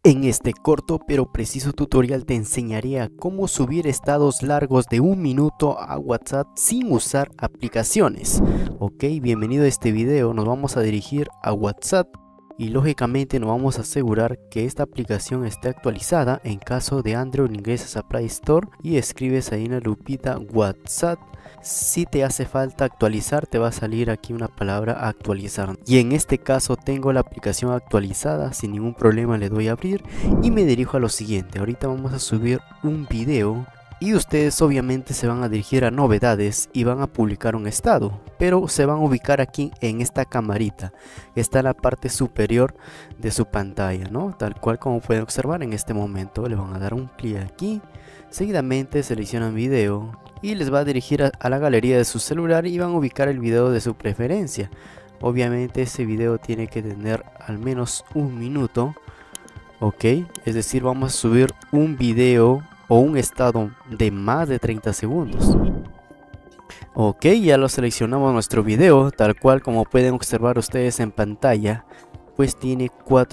En este corto pero preciso tutorial te enseñaré a cómo subir estados largos de 1 minuto a WhatsApp sin usar aplicaciones. Ok, bienvenido a este video. Nos vamos a dirigir a WhatsApp y lógicamente nos vamos a asegurar que esta aplicación esté actualizada. En caso de Android, ingresas a Play Store y escribes ahí en la lupita WhatsApp. Si te hace falta actualizar, te va a salir aquí una palabra actualizar, y en este caso tengo la aplicación actualizada. Sin ningún problema le doy a abrir y me dirijo a lo siguiente. Ahorita vamos a subir un video y ustedes obviamente se van a dirigir a novedades y van a publicar un estado, pero se van a ubicar aquí en esta camarita que está en la parte superior de su pantalla, ¿no? Tal cual como pueden observar en este momento. Le van a dar un clic aquí, seguidamente seleccionan video y les va a dirigir a la galería de su celular y van a ubicar el video de su preferencia. Obviamente ese video tiene que tener al menos 1 minuto, ok, es decir, vamos a subir un video o un estado de más de 30 segundos. Ok, ya lo seleccionamos nuestro video, tal cual como pueden observar ustedes en pantalla, pues tiene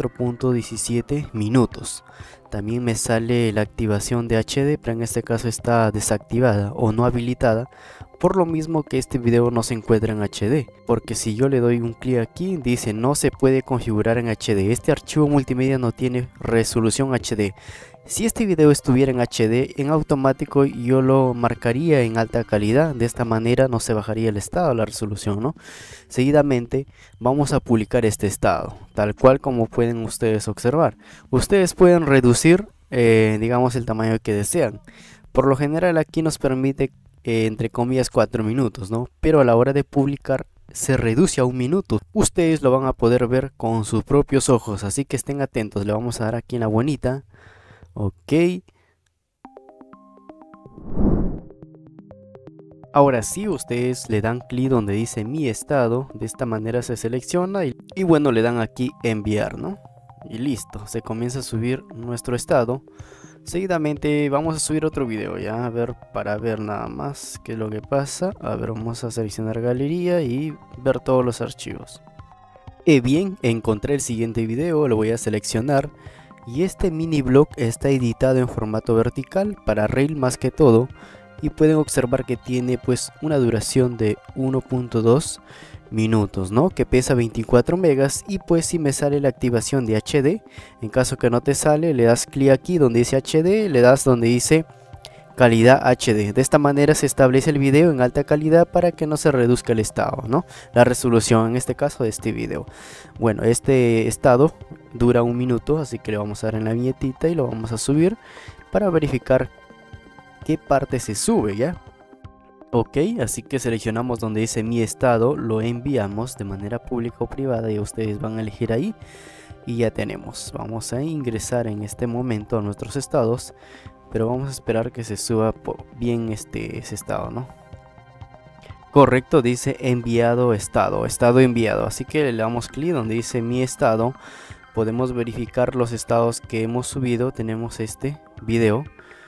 4.17 minutos. También me sale la activación de HD, pero en este caso está desactivada o no habilitada, por lo mismo que este video no se encuentra en HD, porque si yo le doy un clic aquí dice no se puede configurar en HD. Este archivo multimedia no tiene resolución HD. Si este video estuviera en HD, en automático yo lo marcaría en alta calidad. De esta manera no se bajaría el estado, la resolución, ¿no? Seguidamente vamos a publicar este estado, tal cual como pueden ustedes observar. Ustedes pueden reducir, digamos, el tamaño que desean. Por lo general aquí nos permite, entre comillas, 4 minutos, ¿no? Pero a la hora de publicar se reduce a 1 minuto. Ustedes lo van a poder ver con sus propios ojos, así que estén atentos. Le vamos a dar aquí en la bonita. Ok. Ahora sí, ustedes le dan clic donde dice mi estado. De esta manera se selecciona y bueno, le dan aquí enviar, ¿no? Y listo, se comienza a subir nuestro estado. Seguidamente vamos a subir otro video ya, a ver, para ver nada más qué es lo que pasa. A ver, vamos a seleccionar galería y ver todos los archivos. Bien, encontré el siguiente video, lo voy a seleccionar. Y este mini blog está editado en formato vertical para Reel más que todo, y pueden observar que tiene pues una duración de 1.2 minutos, ¿no? Que pesa 24 megas. Y pues si me sale la activación de HD, en caso que no te sale, le das clic aquí donde dice HD, le das donde dice calidad HD. De esta manera se establece el video en alta calidad para que no se reduzca el estado, ¿no? La resolución en este caso de este video. Bueno, este estado dura 1 minuto, así que le vamos a dar en la viñetita y lo vamos a subir para verificar qué parte se sube, ¿ya? Ok, así que seleccionamos donde dice mi estado, lo enviamos de manera pública o privada y ustedes van a elegir ahí y ya tenemos. Vamos a ingresar en este momento a nuestros estados, pero vamos a esperar que se suba bien ese estado, ¿no? Correcto, dice enviado estado enviado, así que le damos clic donde dice mi estado. Podemos verificar los estados que hemos subido. Tenemos este video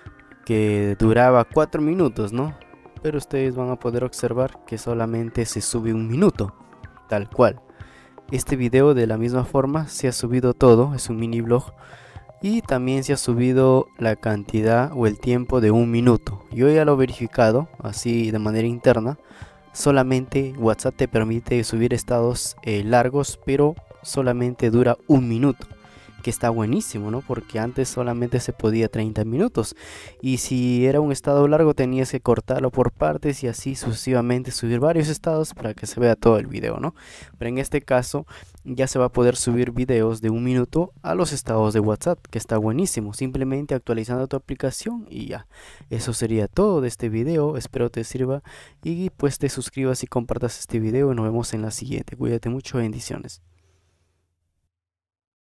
que duraba 4 minutos, ¿no? Pero ustedes van a poder observar que solamente se sube 1 minuto, tal cual. Este video de la misma forma se ha subido todo, es un mini blog. Y también se ha subido la cantidad o el tiempo de 1 minuto. Yo ya lo he verificado así de manera interna. Solamente WhatsApp te permite subir estados largos, pero solamente dura 1 minuto. Que está buenísimo, ¿no? Porque antes solamente se podía 30 minutos. Y si era un estado largo tenías que cortarlo por partes y así sucesivamente subir varios estados para que se vea todo el video, ¿no? Pero en este caso ya se va a poder subir videos de 1 minuto a los estados de WhatsApp, que está buenísimo. Simplemente actualizando tu aplicación y ya. Eso sería todo de este video. Espero te sirva y pues te suscribas y compartas este video y nos vemos en la siguiente. Cuídate mucho, bendiciones.